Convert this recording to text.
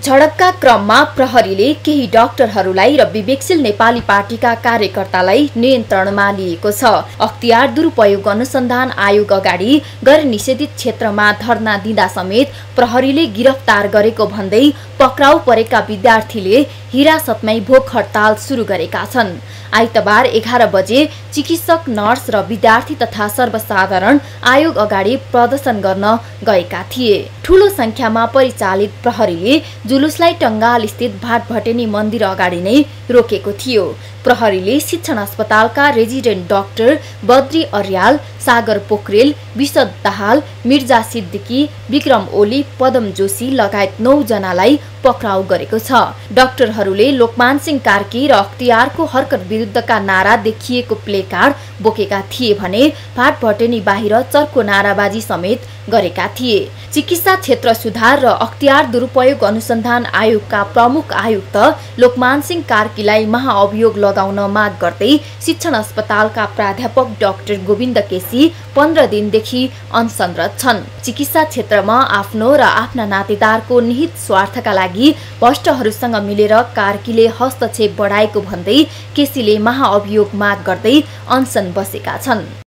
झडपका क्रममा प्रहरीले केही डाक्टरहरूलाई र विवेकशील नेपाली पार्टीका कार्यकर्तालाई नियन्त्रणमा लिएको छ। अख्तियार दुरुपयोग अनुसन्धान आयोग अगाडि गैर निषेधित क्षेत्रमा धरना दिँदा समेत प्रहरीले गिरफ्तार गरेको भन्दै पक्राउ परेका विद्यार्थीले हिरासतमै भोक हडताल सुरु गरेका छन्। आइतबार 11 बजे चिकित्सक, नर्स र विद्यार्थी तथा सर्वसाधारण आयोग अगाडि प्रदर्शन गर्न गएका थिए। ठूलो संख्यामा परिचालित प्रहरीले जुलुसलाई टंगाल स्थित भाटभटेनी मन्दिर अगाडि नै रोकेको थियो। प्रहरीले शिक्षण अस्पतालका रेजिडेन्ट डाक्टर बद्री अर्याल, सागर पोखरेल, विशद दाहाल, मिर्जा सिद्दिकी, विक्रम ओली, पदम जोशी लगायत 9 जनालाई पक्राउ गरेको छ। डाक्टरहरूले लोकमान सिंह कार्की र अख्तियारको हरकत विरुद्धका नारा देखिएको प्लेकार्ड बोकेका थिए भने भाटभटेनी बाहिर चर्को नाराबाजी समेत गरेका थिए। चिकित्सा क्षेत्र सुधार र अख्तियार दुरुपयोग अनुसन्धान आयोगका प्रमुख आयुक्त लोकमान सिंह कार्कीलाई महाअभियोग लगाउन माग गर्दै शिक्षण अस्पतालका प्राध्यापक डाक्टर गोविन्द केसी 15 दिनदेखि अनसनरत छन्। चिकित्सा क्षेत्रमा आफ्नो र आफ्ना नातेदारको निहित स्वार्थका लागि भ्रष्टहरूसँग मिलेर कार्कीले हस्तक्षेप बढाएको भन्दै केसीले महाअभियोग माग गर्दै अनसन बसेका छन्।